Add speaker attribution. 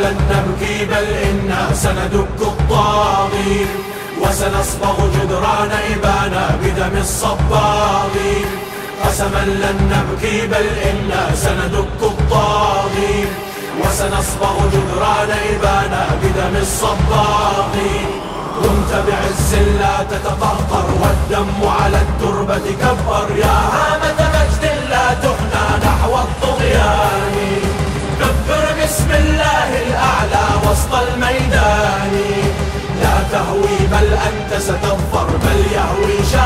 Speaker 1: لن نبكي بل إنا سندك الطاغين، وسنصبغ جدران إبانا بدم الصباغين. قسما لن نبكي بل إنا سندك الطاغين، وسنصبغ جدران إبانا بدم الصباغين. كنت بعز لا تتقهقر والدم على التربة كبر، يا هامة مجد لا تحنى نحو الطغيان. كبر بسم الله الأعلى وسط الميدان، لا تهوي بل أنت ستظفر، بل يهوي